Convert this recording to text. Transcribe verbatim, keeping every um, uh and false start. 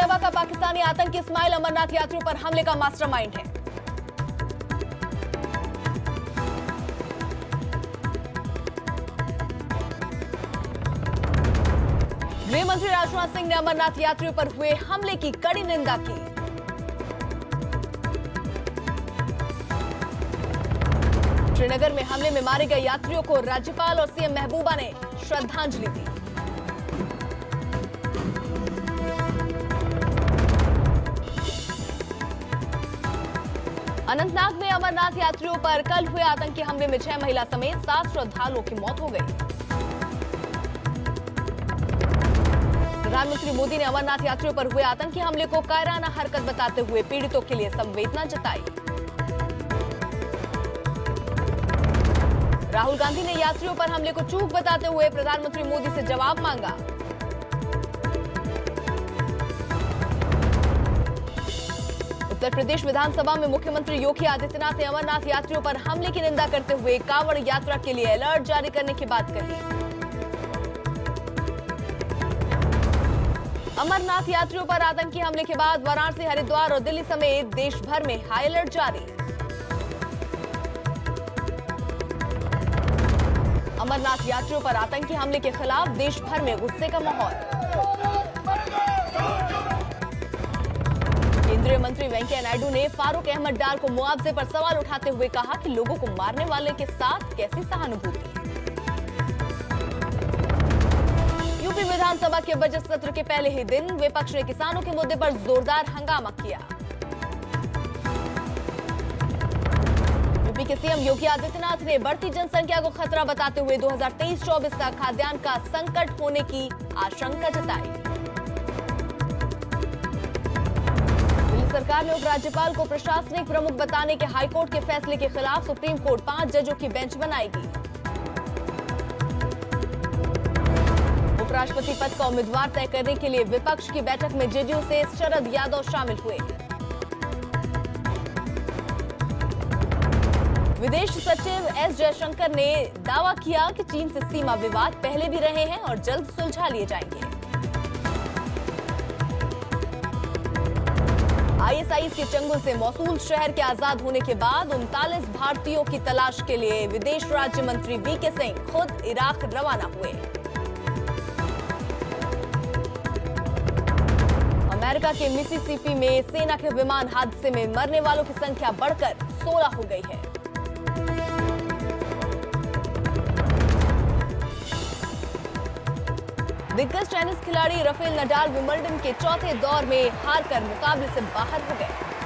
दावा का पाकिस्तानी आतंकी इस्माइल अमरनाथ यात्रियों पर हमले का मास्टरमाइंड है। गृह मंत्री राजनाथ सिंह ने अमरनाथ यात्रियों पर हुए हमले की कड़ी निंदा की। श्रीनगर में हमले में मारे गए यात्रियों को राज्यपाल और सीएम महबूबा ने श्रद्धांजलि दी। अनंतनाग में अमरनाथ यात्रियों पर कल हुए आतंकी हमले में छह महिला समेत सात श्रद्धालुओं की मौत हो गई। प्रधानमंत्री मोदी ने अमरनाथ यात्रियों पर हुए आतंकी हमले को कायराना हरकत बताते हुए पीड़ितों के लिए संवेदना जताई। राहुल गांधी ने यात्रियों पर हमले को चूक बताते हुए प्रधानमंत्री मोदी से जवाब मांगा। उत्तर प्रदेश विधानसभा में मुख्यमंत्री योगी आदित्यनाथ ने अमरनाथ यात्रियों पर हमले की निंदा करते हुए कांवड़ यात्रा के लिए अलर्ट जारी करने की बात कही। अमरनाथ यात्रियों पर आतंकी हमले के बाद वाराणसी, हरिद्वार और दिल्ली समेत देश भर में हाई अलर्ट जारी। अमरनाथ यात्रियों पर आतंकी हमले के खिलाफ देश भर में गुस्से का माहौल। केंद्रीय मंत्री वेंकैया नायडू ने फारूक अहमद डार को मुआवजे पर सवाल उठाते हुए कहा कि लोगों को मारने वाले के साथ कैसी सहानुभूति। यूपी विधानसभा के बजट सत्र के पहले ही दिन विपक्ष ने किसानों के मुद्दे पर जोरदार हंगामा किया। यूपी के सीएम योगी आदित्यनाथ ने बढ़ती जनसंख्या को खतरा बताते हुए दो हज़ार तेईस चौबीस तक खाद्यान्न का संकट होने की आशंका जताई। सरकार ने उपराज्यपाल को प्रशासनिक प्रमुख बताने के हाईकोर्ट के फैसले के खिलाफ सुप्रीम कोर्ट पांच जजों की बेंच बनाएगी। उपराष्ट्रपति पद का उम्मीदवार तय करने के लिए विपक्ष की बैठक में जेडीयू से शरद यादव शामिल हुए। विदेश सचिव एस जयशंकर ने दावा किया कि चीन से सीमा विवाद पहले भी रहे हैं और जल्द सुलझा लिए जाएंगे। आईएसआईएस के चंगुल से मौसूल शहर के आजाद होने के बाद उनतालीस भारतीयों की तलाश के लिए विदेश राज्य मंत्री वी के सिंह खुद इराक रवाना हुए। अमेरिका के मिसिसिपी में सेना के विमान हादसे में मरने वालों की संख्या बढ़कर सोलह हो गई है। दिग्गज टेनिस खिलाड़ी राफेल नडाल विंबलडन के चौथे दौर में हारकर मुकाबले से बाहर हो गए।